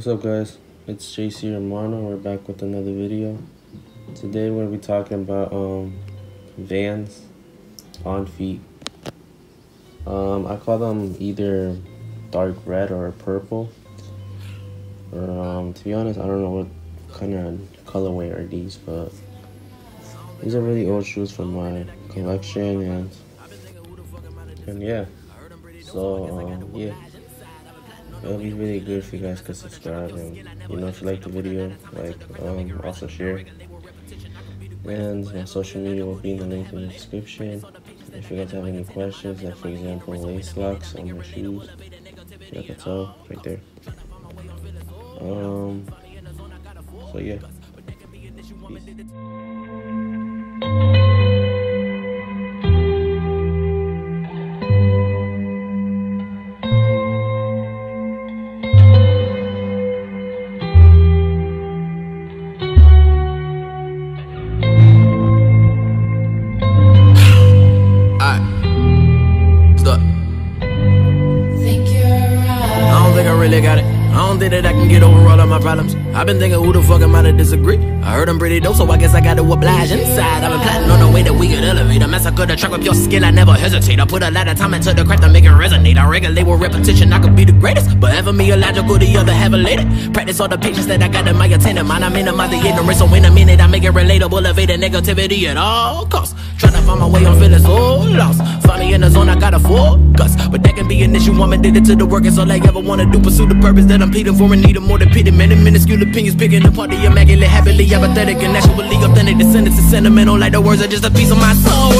What's up, guys? It's JC Romano. We're back with another video. Today we're going to be talking about Vans on feet. I call them either dark red or purple. Or to be honest, I don't know what kind of colorway are these, but these are really old shoes from my collection, and yeah. So yeah. It'll be really good if you guys could subscribe, and if you like the video, also share. And my social media will be in the link in the description. If you guys have any questions, like for example lace locks on my shoes, you can tell right there. So yeah. Peace. I don't think that I can get over all of my problems. I've been thinking, who the fuck am I to disagree? I heard I'm pretty dope, so I guess I gotta oblige inside. I've been plotting on the way that we could elevate. I massacre the track with your skill, I never hesitate. I put a lot of time into the craft to make it resonate. I regulate with repetition, I could be the greatest, but ever me illogical, the other have elated. Practice all the patience that I got in my attendant mind. I minimize the ignorance, so in a minute I make it relatable. Evade negativity at all costs. Trying to find my way, I'm feeling so lost. Find me in the zone, I got a focus, but that can be an issue. I'm addicted to the work, it's all I ever wanna do. Pursue the purpose that I'm pleading for and need more than pity. Many minuscule opinions picking apart the immaculate, happily apathetic and actually authentic. Descendants is sentimental, like the words are just a piece of my soul.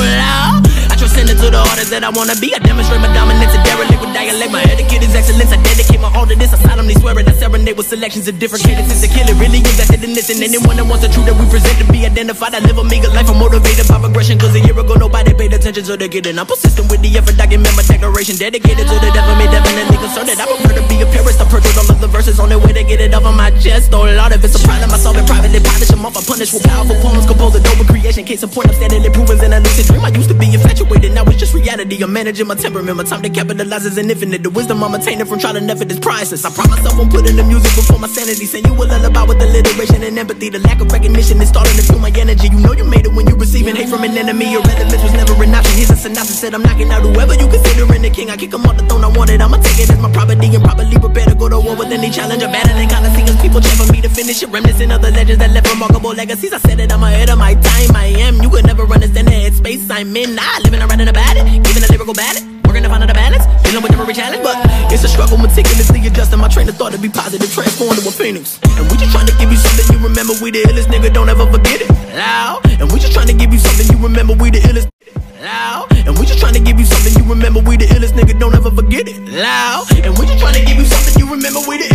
I transcend it to the artist that I wanna be. I demonstrate my dominance and derelict with dialect. My etiquette is excellence. I dedicate my all to this. I solemnly swear it. I serenade with selections of different cadences. The killer really is that in this, and anyone that wants the truth that we present to be identified. I live a meager life. I'm motivated by progression, cause a year ago nobody paid attention to the getting. I'm persistent with the effort. Document my declaration, dedicated to the death of me, definitely concerned that I prefer to be a purist. I purchase all of the verses on their way to get it off of my chest. Oh Lord, if it's a problem, I solve it privately, polish them off. I punish with powerful poems, compose a noble creation. Case in point, I'm steadily proving in a lucid dream. I used to be infatuated, now it's just reality. I'm managing my temperament, my time to capitalize is infinite. The wisdom I'm attaining from trial and effort is priceless. I promise I won't put in the music before my sanity. Send you a lullaby with alliteration and empathy. The lack of recognition is starting to fuel my energy. You know you made it when you receiving hate from an enemy. Your relevance was never an option. Here's a synopsis, said I'm knocking out whoever you considering the king. I kick him off the throne, I want it, I'ma take it as my property and properly prepare to go to war with any challenge. I'm battling coliseums, people cheer for me to finish it. Reminiscent of the legends that left remarkable legacies. I said it, I'm ahead of my time. I am, you could never understand the headspace I'm in. Living around in about it, giving a lyrical ballad, working to find the balance, dealing with every challenge, but it's a struggle, meticulously adjusting my train of thought to be positive, transformed to a phoenix. And we just trying to give you something you remember. We the illest, nigga, don't ever forget it. Loud. And we just trying to give you something you remember. We the illest. Loud. And we just trying to give you something you remember. We the illest, nigga, don't ever forget it. Loud. And we just trying to give you something you remember. We the